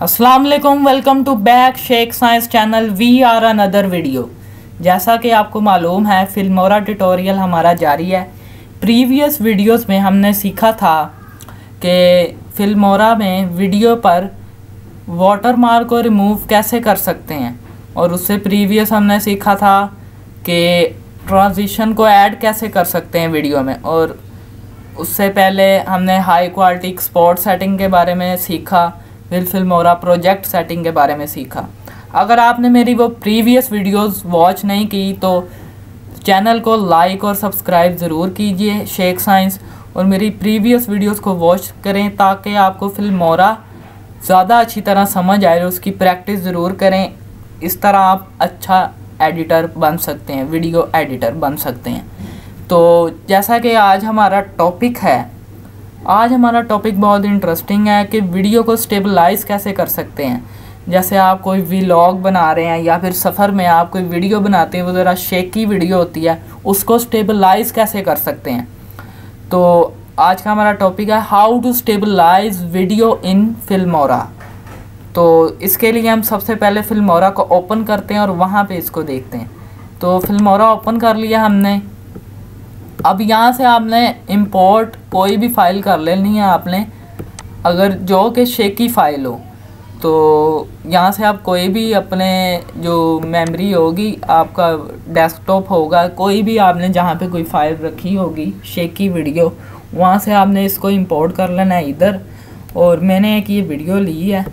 अस्सलाम वालेकुम, welcome to back Sheikh science channel. We are another video. जैसा कि आपको मालूम है, फिल्मोरा ट्यूटोरियल हमारा जारी है। प्रीवियस वीडियोस में हमने सीखा था कि फिल्मोरा में वीडियो पर वाटरमार्क को रिमूव कैसे कर सकते हैं, और उससे प्रीवियस हमने सीखा था कि ट्रांजिशन को ऐड कैसे कर सकते हैं वीडियो में, और उससे पहले हमने हाई क्वालिटी एक्सपोर्ट सेटिंग के बारे में सीखा, फिर फिल्मोरा प्रोजेक्ट सेटिंग के बारे में सीखा। अगर आपने मेरी वो प्रीवियस वीडियोस वॉच नहीं की तो चैनल को लाइक और सब्सक्राइब ज़रूर कीजिए शेख साइंस, और मेरी प्रीवियस वीडियोस को वॉच करें ताकि आपको फिल्मोरा ज़्यादा अच्छी तरह समझ आए, और उसकी प्रैक्टिस ज़रूर करें। इस तरह आप अच्छा एडिटर बन सकते हैं, वीडियो एडिटर बन सकते हैं। तो जैसा कि आज हमारा टॉपिक है, आज हमारा टॉपिक बहुत इंटरेस्टिंग है कि वीडियो को स्टेबलाइज़ कैसे कर सकते हैं। जैसे आप कोई व्लॉग बना रहे हैं या फिर सफ़र में आप कोई वीडियो बनाते हैं, वो ज़रा शेकी वीडियो होती है, उसको स्टेबलाइज़ कैसे कर सकते हैं। तो आज का हमारा टॉपिक है how to stabilize video in Filmora. तो इसके लिए हम सबसे पहले फिल्मोरा को ओपन करते हैं और वहाँ पे इसको देखते हैं। तो फिल्मोरा ओपन कर लिया हमने। अब यहाँ से आपने इंपोर्ट कोई भी फ़ाइल कर लेनी है आपने, अगर जो कि शेकी फ़ाइल हो तो यहाँ से आप कोई भी अपने जो मेमोरी होगी, आपका डेस्कटॉप होगा, कोई भी आपने जहाँ पे कोई फ़ाइल रखी होगी शेकी वीडियो, वहाँ से आपने इसको इंपोर्ट कर लेना है इधर। और मैंने एक ये वीडियो ली है,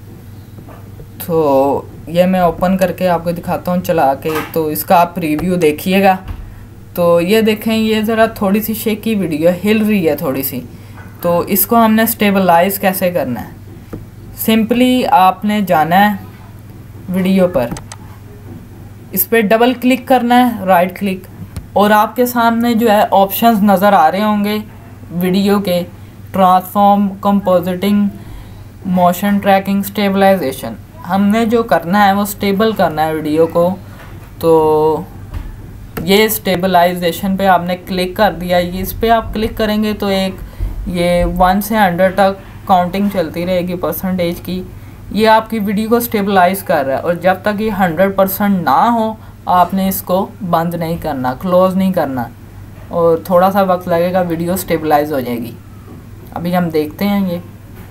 तो ये मैं ओपन करके आपको दिखाता हूँ चला के, तो इसका आप प्रीव्यू देखिएगा। तो ये देखें, ये ज़रा थोड़ी सी शेकी वीडियो हिल रही है थोड़ी सी। तो इसको हमने स्टेबलाइज़ कैसे करना है, सिंपली आपने जाना है वीडियो पर, इस पर डबल क्लिक करना है, राइट क्लिक, और आपके सामने जो है ऑप्शंस नज़र आ रहे होंगे वीडियो के, transform, compositing, motion tracking, stabilization. हमने जो करना है वो स्टेबल करना है वीडियो को। तो ये स्टेबलाइजेशन पे आपने क्लिक कर दिया। ये इस पर आप क्लिक करेंगे तो एक ये 1 से 100 तक काउंटिंग चलती रहेगी परसेंटेज की। ये आपकी वीडियो को स्टेबलाइज़ कर रहा है, और जब तक ये 100% ना हो आपने इसको बंद नहीं करना, क्लोज़ नहीं करना, और थोड़ा सा वक्त लगेगा, वीडियो स्टेबलाइज हो जाएगी। अभी हम देखते हैं, ये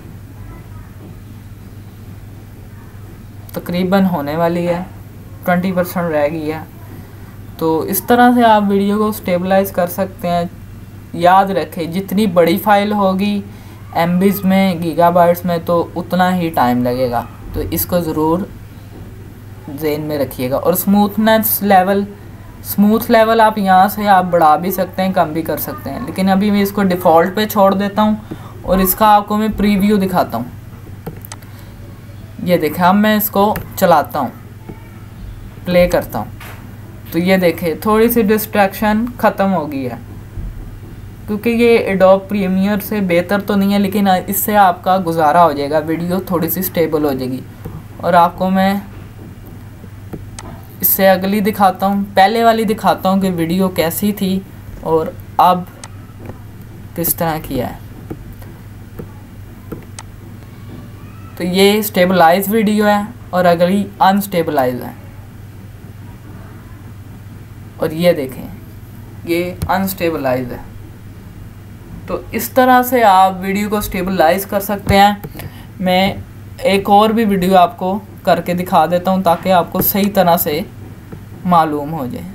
तकरीबन होने वाली है, 20% रह गई है। तो इस तरह से आप वीडियो को स्टेबलाइज़ कर सकते हैं। याद रखें, जितनी बड़ी फ़ाइल होगी MBs में, गीगाबाइट्स में, तो उतना ही टाइम लगेगा। तो इसको ज़रूर ज़हन में रखिएगा। और स्मूथ लेवल आप यहाँ से आप बढ़ा भी सकते हैं, कम भी कर सकते हैं, लेकिन अभी मैं इसको डिफ़ॉल्ट पे छोड़ देता हूँ और इसका आपको मैं प्रीव्यू दिखाता हूँ। ये देखें, अब मैं इसको चलाता हूँ, प्ले करता हूँ, तो ये देखें थोड़ी सी डिस्ट्रैक्शन ख़त्म हो गई है, क्योंकि ये एडोब प्रीमियर से बेहतर तो नहीं है, लेकिन इससे आपका गुजारा हो जाएगा, वीडियो थोड़ी सी स्टेबल हो जाएगी। और आपको मैं इससे अगली दिखाता हूँ, पहले वाली दिखाता हूँ कि वीडियो कैसी थी और अब किस तरह किया है। तो ये स्टेबलाइज वीडियो है और अगली अनस्टेबलाइज है, और ये देखें ये अनस्टेबलाइज है। तो इस तरह से आप वीडियो को स्टेबलाइज कर सकते हैं। मैं एक और भी वीडियो आपको करके दिखा देता हूं ताकि आपको सही तरह से मालूम हो जाए।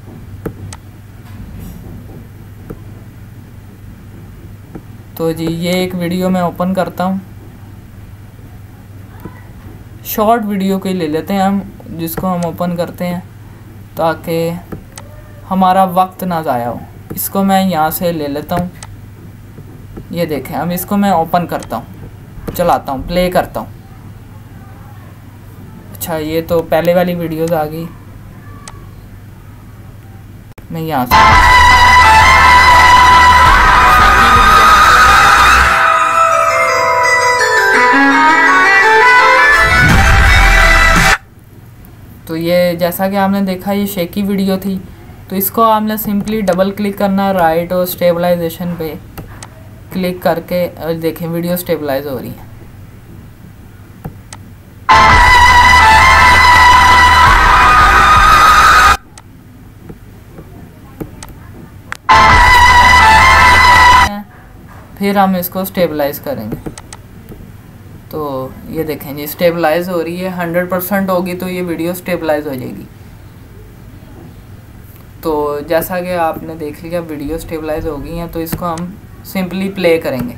तो जी ये एक वीडियो मैं ओपन करता हूं, शॉर्ट वीडियो के ले लेते हैं हम, जिसको हम ओपन करते हैं ताकि हमारा वक्त ना ज़ाया हो। इसको मैं यहाँ से ले लेता हूँ। ये देखें, अब इसको मैं ओपन करता हूँ, चलाता हूँ, प्ले करता हूँ। अच्छा, ये तो पहले वाली वीडियोस आ गई। मैं यहाँ से तो ये जैसा कि आपने देखा, ये शेकी वीडियो थी। तो इसको आपने सिंपली डबल क्लिक करना है राइट, और स्टेबलाइजेशन पे क्लिक करके, और देखें वीडियो स्टेबलाइज हो रही है। फिर हम इसको स्टेबलाइज करेंगे। तो ये देखें जी स्टेबलाइज हो रही है, 100% होगी तो ये वीडियो स्टेबलाइज हो जाएगी। तो जैसा कि आपने देख लिया वीडियो स्टेबलाइज हो गई हैं, तो इसको हम सिंपली प्ले करेंगे।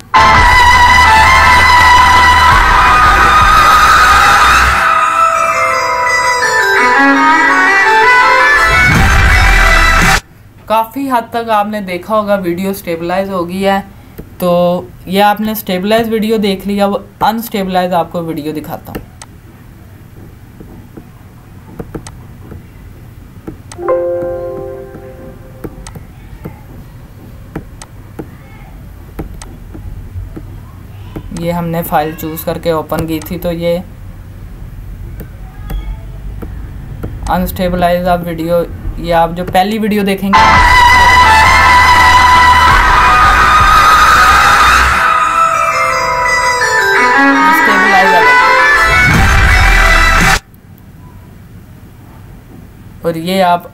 काफ़ी हद तक आपने देखा होगा वीडियो स्टेबलाइज हो गई है। तो ये आपने स्टेबलाइज वीडियो देख लिया, वो अनस्टेबलाइज आपको वीडियो दिखाता हूँ। ये हमने फाइल चूज़ करके ओपन की थी, तो ये अनस्टेबलाइज आप वीडियो, ये आप जो पहली वीडियो देखेंगे और ये आप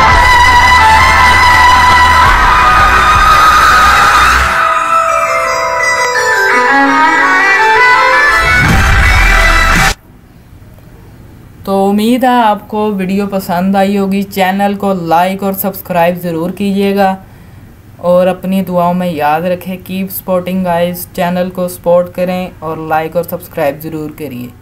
तो उम्मीद है आपको वीडियो पसंद आई होगी। चैनल को लाइक और सब्सक्राइब ज़रूर कीजिएगा और अपनी दुआओं में याद रखें। कीप सपोर्टिंग गाइस, चैनल को सपोर्ट करें और लाइक और सब्सक्राइब ज़रूर करिए।